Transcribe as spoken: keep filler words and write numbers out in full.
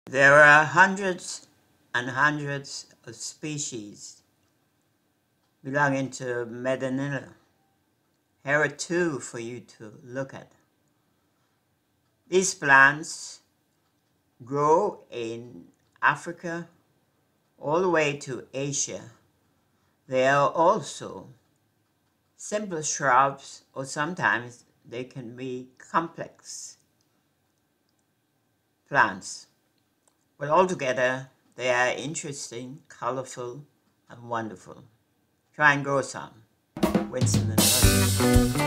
There are hundreds and hundreds of species belonging to Medinilla. Here are two for you to look at. These plants grow in Africa all the way to Asia. They are also simple shrubs, or sometimes they can be complex plants. But altogether, they are interesting, colorful, and wonderful. Try and grow some. Winston and London.